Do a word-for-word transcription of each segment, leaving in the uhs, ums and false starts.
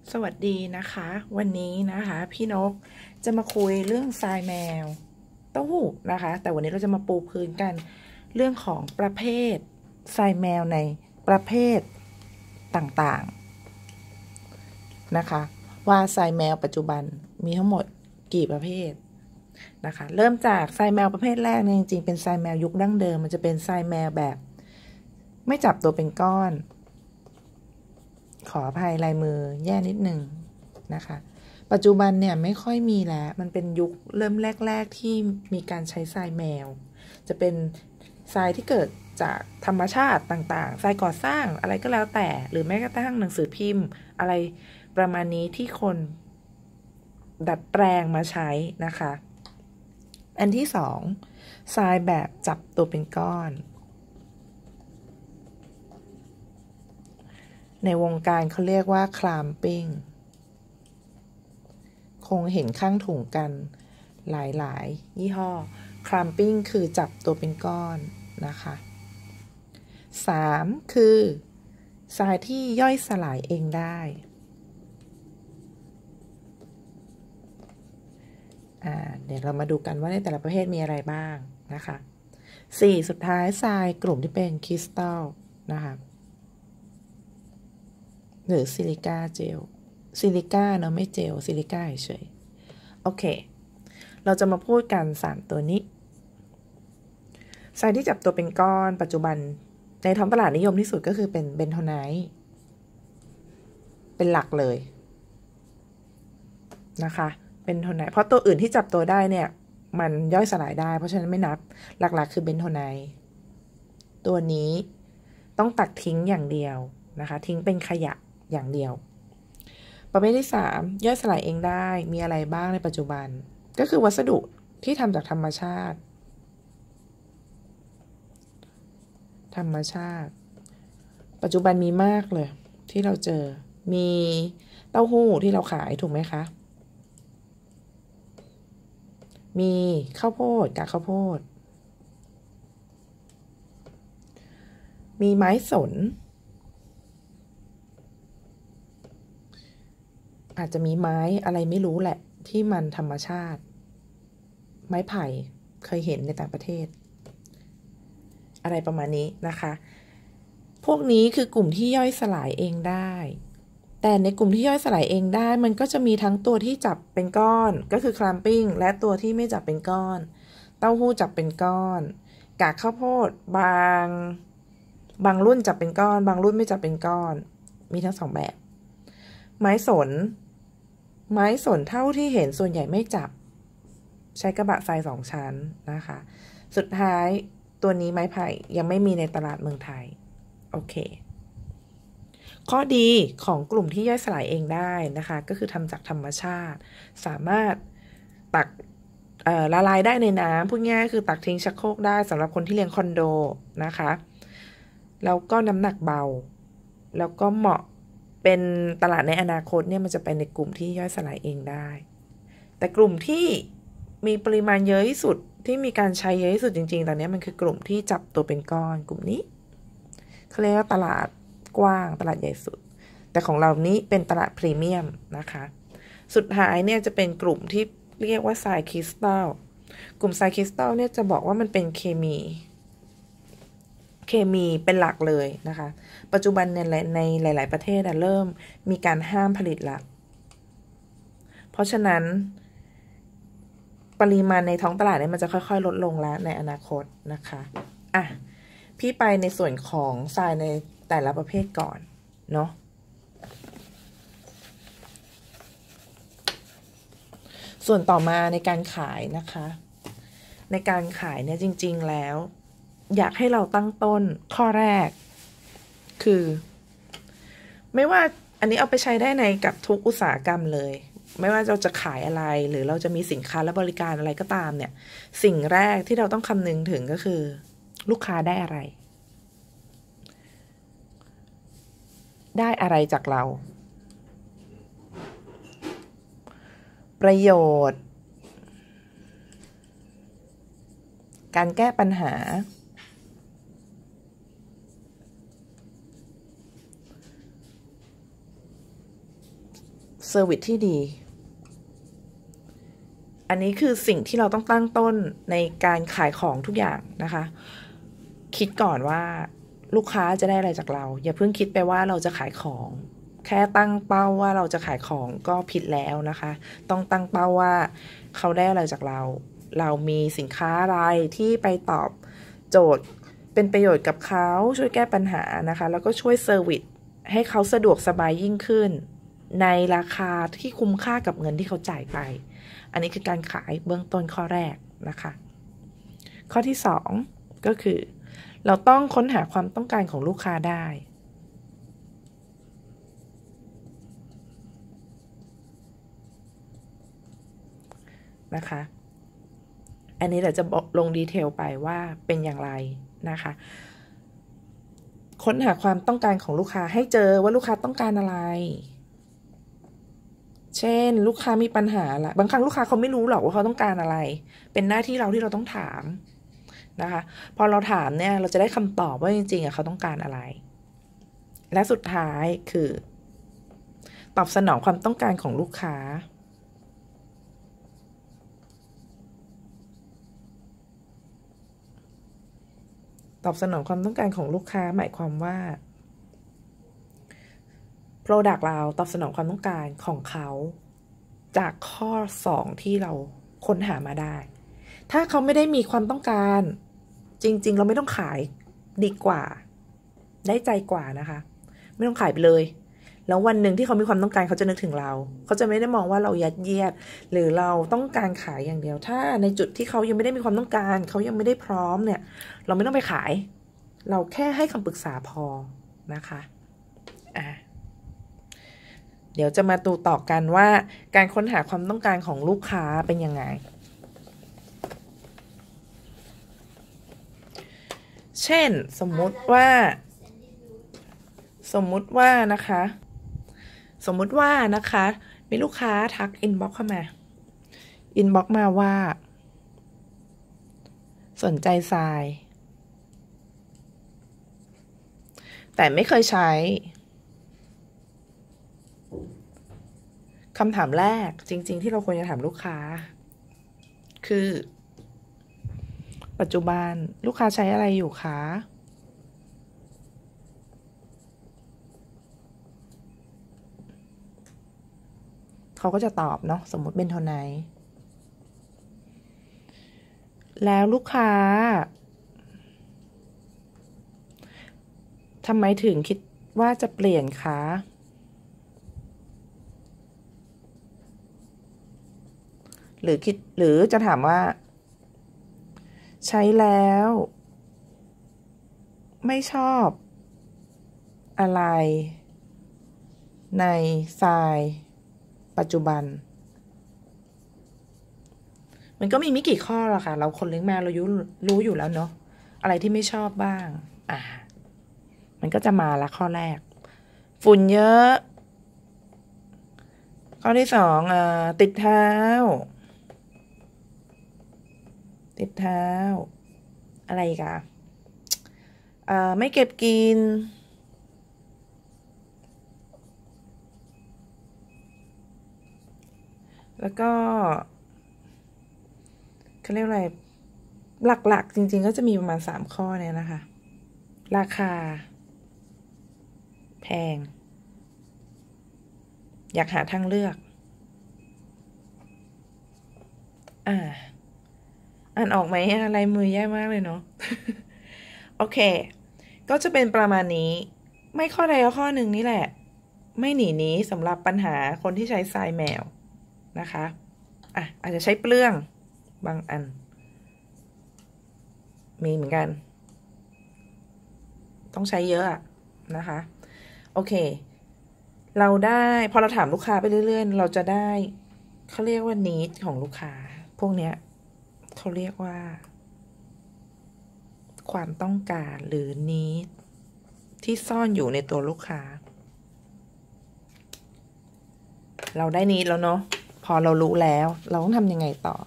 สวัสดีนะคะวันนี้นะคะพี่นกจะมาคุยเรื่องทรายแมวเต้าหู้นะคะแต่วันนี้เราจะมาปูพื้นกันเรื่องของประเภททรายแมวในประเภทต่างๆนะคะว่าทรายแมวปัจจุบันมีทั้งหมดกี่ประเภทนะคะเริ่มจากทรายแมวประเภทแรกเนี่ยจริงๆเป็นทรายแมวยุคดั้งเดิมมันจะเป็นทรายแมวแบบไม่จับตัวเป็นก้อนขออภัยลายมือแย่นิดหนึ่งนะคะปัจจุบันเนี่ยไม่ค่อยมีแล้วมันเป็นยุคเริ่มแรกๆที่มีการใช้ทรายแมวจะเป็นทรายที่เกิดจากธรรมชาติต่างๆทรายก่อสร้างอะไรก็แล้วแต่หรือแม้กระทั่งหนังสือพิมพ์อะไรประมาณนี้ที่คนดัดแปลงมาใช้นะคะอันที่สองทรายแบบจับตัวเป็นก้อนในวงการเขาเรียกว่าคลามปิ้งคงเห็นข้างถุงกันหลายๆยี่ห้อคลามปิ้งคือจับตัวเป็นก้อนนะคะสามคือทรายที่ย่อยสลายเองได้อ่าเดี๋ยวเรามาดูกันว่าในแต่ละประเภทมีอะไรบ้างนะคะสี่สุดท้ายทรายกลุ่มที่เป็นคริสตัลนะคะหรือซิลิก้าเจลซิลิก้าเนาะไม่เจลซิลิก้าเฉยโอเคเราจะมาพูดกันสามตัวนี้ทรายที่จับตัวเป็นก้อนปัจจุบันในท้องตลาดนิยมที่สุดก็คือเป็นเบนโทไนท์เป็นหลักเลยนะคะเบนโทไนท์เพราะตัวอื่นที่จับตัวได้เนี่ยมันย่อยสลายได้เพราะฉะนั้นไม่นับหลักๆคือเบนโทไนท์ตัวนี้ต้องตักทิ้งอย่างเดียวนะคะทิ้งเป็นขยะอย่างเดียวประเภทที่สามย่อยสลายเองได้มีอะไรบ้างในปัจจุบันก็คือวัสดุที่ทำจากธรรมชาติธรรมชาติปัจจุบันมีมากเลยที่เราเจอมีเต้าหู้ที่เราขายถูกไหมคะมีข้าวโพดกากข้าวโพดมีไม้สนอาจจะมีไม้อะไรไม่รู้แหละที่มันธรรมชาติไม้ไผ่เคยเห็นในต่างประเทศอะไรประมาณนี้นะคะพวกนี้คือกลุ่มที่ย่อยสลายเองได้แต่ในกลุ่มที่ย่อยสลายเองได้มันก็จะมีทั้งตัวที่จับเป็นก้อนก็คือคลัมปิ้งและตัวที่ไม่จับเป็นก้อนเต้าหู้จับเป็นก้อนกากข้าวโพดบางบางรุ่นจับเป็นก้อนบางรุ่นไม่จับเป็นก้อนมีทั้งสองแบบไม้สนไม้สนเท่าที่เห็นส่วนใหญ่ไม่จับใช้กระบะทรายสองชั้นนะคะสุดท้ายตัวนี้ไม้ไผ่ยังไม่มีในตลาดเมืองไทยโอเคข้อดีของกลุ่มที่ย่อยสลายเองได้นะคะก็คือทำจากธรรมชาติสามารถตักละลายได้ในน้ำพูดง่ายคือตักทิ้งชักโครกได้สำหรับคนที่เลี้ยงคอนโดนะคะแล้วก็น้ำหนักเบาแล้วก็เหมาะเป็นตลาดในอนาคตเนี่ยมันจะไปในกลุ่มที่ย่อยสลายเองได้แต่กลุ่มที่มีปริมาณเยอะที่สุดที่มีการใช้เยอะที่สุดจริงๆตอนนี้มันคือกลุ่มที่จับตัวเป็นก้อนกลุ่มนี้เขาเรียกว่าตลาดกว้างตลาดใหญ่สุดแต่ของเรานี้เป็นตลาดพรีเมียมนะคะสุดท้ายเนี่ยจะเป็นกลุ่มที่เรียกว่าทรายคริสตัลกลุ่มทรายคริสตัลเนี่ยจะบอกว่ามันเป็นเคมีเคมีเป็นหลักเลยนะคะปัจจุบันในในหลายๆประเทศเริ่มมีการห้ามผลิตละเพราะฉะนั้นปริมาณในท้องตลาดเนี่ยมันจะค่อยๆลดลงแล้วในอนาคตนะคะอ่ะพี่ไปในส่วนของทรายในแต่ละประเภทก่อนเนาะส่วนต่อมาในการขายนะคะในการขายเนี่ยจริงๆแล้วอยากให้เราตั้งต้นข้อแรกคือไม่ว่าอันนี้เอาไปใช้ได้ในกับทุกอุตสาหกรรมเลยไม่ว่าเราจะขายอะไรหรือเราจะมีสินค้าและบริการอะไรก็ตามเนี่ยสิ่งแรกที่เราต้องคำนึงถึงก็คือลูกค้าได้อะไรได้อะไรจากเราประโยชน์การแก้ปัญหาเซอร์วิสที่ดีอันนี้คือสิ่งที่เราต้องตั้งต้นในการขายของทุกอย่างนะคะคิดก่อนว่าลูกค้าจะได้อะไรจากเราอย่าเพิ่งคิดไปว่าเราจะขายของแค่ตั้งเป้าว่าเราจะขายของก็ผิดแล้วนะคะต้องตั้งเป้าว่าเขาได้อะไรจากเราเรามีสินค้าอะไรที่ไปตอบโจทย์เป็นประโยชน์กับเขาช่วยแก้ปัญหานะคะแล้วก็ช่วยเซอร์วิสให้เขาสะดวกสบายยิ่งขึ้นในราคาที่คุ้มค่ากับเงินที่เขาจ่ายไปอันนี้คือการขายเบื้องต้นข้อแรกนะคะข้อที่สองก็คือเราต้องค้นหาความต้องการของลูกค้าได้นะคะอันนี้เราจะลงดีเทลไปว่าเป็นอย่างไรนะคะค้นหาความต้องการของลูกค้าให้เจอว่าลูกค้าต้องการอะไรเช่นลูกค้ามีปัญหาละบางครั้งลูกค้าเขาไม่รู้หรอกว่าเขาต้องการอะไรเป็นหน้าที่เราที่เราต้องถามนะคะพอเราถามเนี่ยเราจะได้คำตอบว่าจริงๆอ่ะเขาต้องการอะไรและสุดท้ายคือตอบสนองความต้องการของลูกค้าตอบสนองความต้องการของลูกค้าหมายความว่า Product เราตอบสนองความต้องการของเขาจากข้อสองที่เราค้นหามาได้ถ้าเขาไม่ได้มีความต้องการจริงๆเราไม่ต้องขายดีกว่าได้ใจกว่านะคะไม่ต้องขายไปเลยแล้ววันหนึ่งที่เขามีความต้องการเขาจะนึกถึงเราเขาจะไม่ได้มองว่าเรายัดเยียดหรือเราต้องการขายอย่างเดียวถ้าในจุดที่เขายังไม่ได้มีความต้องการเขายังไม่ได้พร้อมเนี่ยเราไม่ต้องไปขายเราแค่ให้คำปรึกษาพอนะคะอ่ะเดี๋ยวจะมาดูต่อกันว่าการค้นหาความต้องการของลูกค้าเป็นยังไงเช่นสมมุติว่าสมมุติว่านะคะสมมุติว่านะคะมีลูกค้าทักอินบ็อกซ์เข้ามาอินบ็อกซ์มาว่าสนใจทรายแต่ไม่เคยใช้คำถามแรกจริงๆที่เราควรจะถามลูกค้าคือปัจจุบันลูกค้าใช้อะไรอยู่คะเขาก็จะตอบเนาะสมมุติเป็นเท่าไหร่แล้วลูกค้าทำไมถึงคิดว่าจะเปลี่ยนคะหรือคิดหรือจะถามว่าใช้แล้วไม่ชอบอะไรในทรายปัจจุบันมันก็มีไม่กี่ข้อหรอกค่ะเราคนเลี้ยงแมวเรารู้รู้อยู่แล้วเนาะอะไรที่ไม่ชอบบ้างอ่ะมันก็จะมาละข้อแรกฝุ่นเยอะข้อที่สองอ่าติดเท้าติดเท้าอะไรอีกอะอ่าไม่เก็บกินแล้วก็เขาเรียกอะไรหลักๆจริงๆก็จะมีประมาณสามข้อเนี่ยนะคะราคาแพงอยากหาทางเลือกอ่าอ่านออกไหมอะไรมือแย่มากเลยเนาะ โอเคก็จะเป็นประมาณนี้ไม่ข้อใดก็ข้อหนึ่งนี่แหละไม่หนีหนีสำหรับปัญหาคนที่ใช้ทรายแมวนะคะอ่ะอาจจะใช้เปลืองบางอันมีเหมือนกันต้องใช้เยอะนะคะโอเคเราได้พอเราถามลูกค้าไปเรื่อยๆเราจะได้เขาเรียกว่า need ของลูกค้าพวกเนี้ยเขาเรียกว่าความต้องการหรือ need ที่ซ่อนอยู่ในตัวลูกค้าเราได้ need แล้วเนาะพอเรารู้แล้วเราต้องทำยังไงต่อ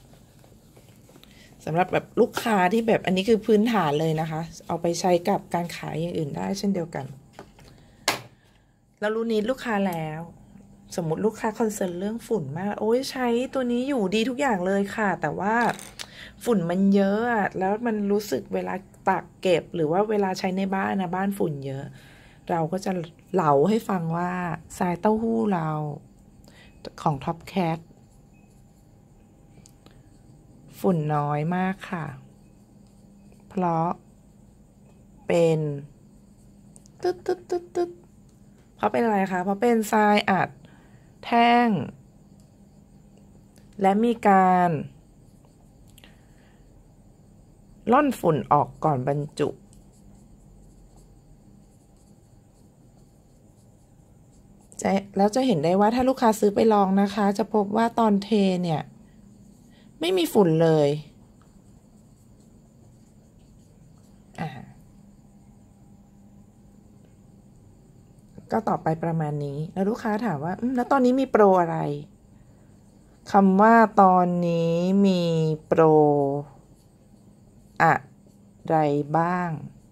สำหรับแบบลูกค้าที่แบบอันนี้คือพื้นฐานเลยนะคะเอาไปใช้กับการขายอย่างอื่นได้เช่นเดียวกันเรารู้นิดลูกค้าแล้วสมมุติลูกค้าคอนเซิร์นเรื่องฝุ่นมากโอ้ยใช้ตัวนี้อยู่ดีทุกอย่างเลยค่ะแต่ว่าฝุ่นมันเยอะอะแล้วมันรู้สึกเวลาตากเก็บหรือว่าเวลาใช้ในบ้านนะบ้านฝุ่นเยอะเราก็จะเล่าให้ฟังว่าทรายเต้าหู้เราของ Top Cat ฝุ่นน้อยมากค่ะเพราะเป็นตึ๊ดตึ๊ดตึ๊ดตึ๊ดเพราะเป็นอะไรคะเพราะเป็นทรายอัดแท่งและมีการล่อนฝุ่นออกก่อนบรรจุจะแล้วจะเห็นได้ว่าถ้าลูกค้าซื้อไปลองนะคะจะพบว่าตอนเทเนี่ยไม่มีฝุ่นเลยอ่าก็ต่อไปประมาณนี้แล้วลูกค้าถามว่าแล้วตอนนี้มีโปรอะไรคำว่าตอนนี้มีโปรอะไรบ้าง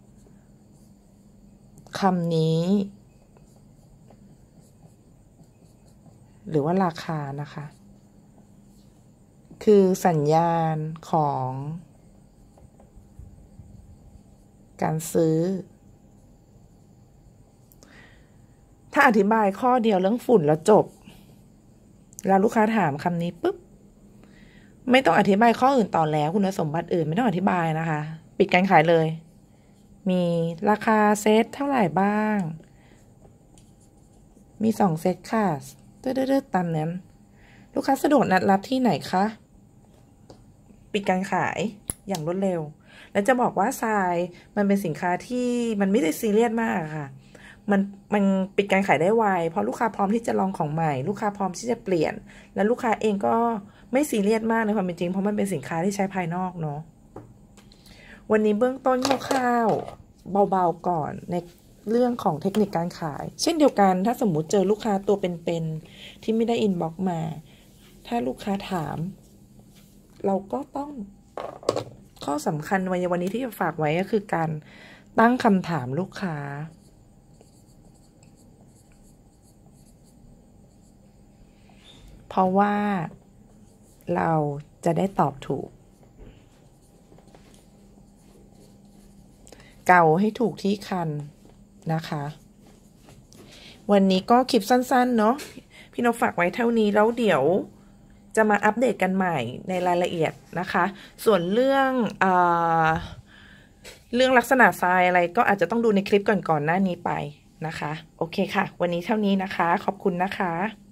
คำนี้หรือว่าราคานะคะคือสัญญาณของการซื้อถ้าอธิบายข้อเดียวเรื่องฝุ่นแล้วจบแล้วลูกค้าถามคำนี้ปุ๊บไม่ต้องอธิบายข้ออื่นต่อแล้วคุณสมบัติอื่นไม่ต้องอธิบายนะคะปิดการขายเลยมีราคาเซตเท่าไหร่บ้างมีสองเซตค่ะตืดๆตามนั้นลูกค้าสะดวกนัดรับที่ไหนคะปิดการขายอย่างรวดเร็วแล้วจะบอกว่าทรายมันเป็นสินค้าที่มันไม่ได้ซีเรียสมากค่ะมันมันปิดการขายได้ไวเพราะลูกค้าพร้อมที่จะลองของใหม่ลูกค้าพร้อมที่จะเปลี่ยนและลูกค้าเองก็ไม่ซีเรียสมากในความเป็นจริงเพราะมันเป็นสินค้าที่ใช้ภายนอกเนาะวันนี้เบื้องต้นคร่าวๆเบาๆก่อนในเรื่องของเทคนิคการขายเช่นเดียวกันถ้าสมมุติเจอลูกค้าตัวเป็นๆที่ไม่ได้อินบ็อกซ์มาถ้าลูกค้าถามเราก็ต้องข้อสำคัญในวันนี้ที่จะฝากไว้ก็คือการตั้งคำถามลูกค้าเพราะว่าเราจะได้ตอบถูกเกาให้ถูกที่คันนะคะวันนี้ก็คลิปสั้นๆเนาะพี่นกฝากไว้เท่านี้แล้วเดี๋ยวจะมาอัปเดตกันใหม่ในรายละเอียดนะคะส่วนเรื่องเอ่อเรื่องลักษณะทรายอะไรก็อาจจะต้องดูในคลิปก่อนๆหน้านี้ไปนะคะโอเคค่ะวันนี้เท่านี้นะคะขอบคุณนะคะ